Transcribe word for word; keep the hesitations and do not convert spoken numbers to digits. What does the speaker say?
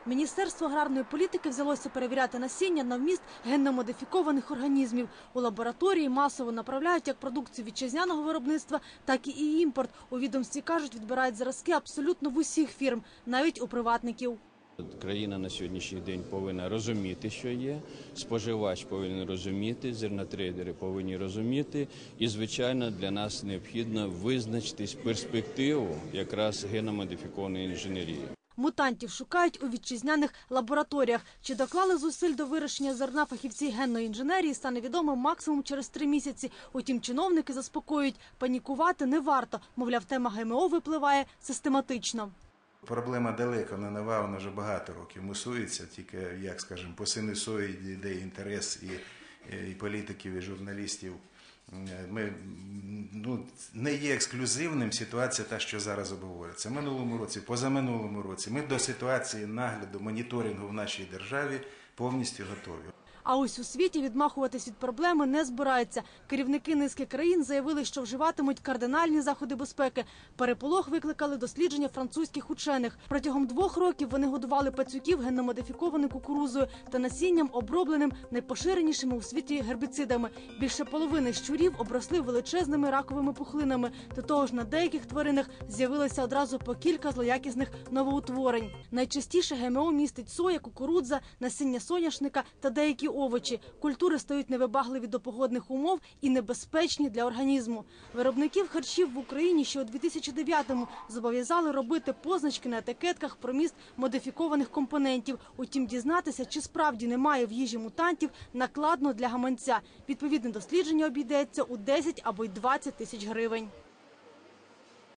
Міністерство аграрної політики взялося перевіряти насіння на вміст генно-модифікованих організмів. У лабораторії масово направляють як продукцію вітчизняного виробництва, так і імпорт. У відомстві кажуть, відбирають зразки абсолютно в усіх фірм, навіть у приватників. Країна на сьогоднішній день повинна розуміти, що є, споживач повинен розуміти, зернотрейдери повинні розуміти. І, звичайно, для нас необхідно визначитись перспективу якраз генно-модифікованої інженерії. Мутантів шукають у вітчизняних лабораторіях. Чи доклали зусиль до вирощення зерна фахівці генної інженерії, стане відомо максимум через три місяці. Утім, чиновники заспокоюють, панікувати не варто. Мовляв, тема ГМО випливає систематично. Проблема далеко не нова, вона вже багато років мусується, тільки, як скажімо, по синусоїді йде інтерес і, і політиків, і журналістів. Ми, ну, не є ексклюзивним ситуація та, що зараз обговорюється. Минулому році, позаминулому році ми до ситуації нагляду, моніторингу в нашій державі повністю готові. А ось у світі відмахуватись від проблеми не збираються. Керівники низки країн заявили, що вживатимуть кардинальні заходи безпеки. Переполох викликали дослідження французьких учених. Протягом двох років вони годували пацюків генно-модифікованою кукурудзою та насінням, обробленим найпоширенішими у світі гербіцидами. Більше половини щурів обросли величезними раковими пухлинами. До того ж, на деяких тваринах з'явилося одразу по кілька злоякісних новоутворень. Найчастіше ГМО містить соя, кукурудза, насіння соняшника та деякі овочі. Культури стають невибагливі до погодних умов і небезпечні для організму. Виробників харчів в Україні ще у дві тисячі дев'ятому зобов'язали робити позначки на етикетках про міст модифікованих компонентів. Утім, дізнатися, чи справді немає в їжі мутантів, накладно для гаманця. Відповідне дослідження обійдеться у десять або й двадцять тисяч гривень.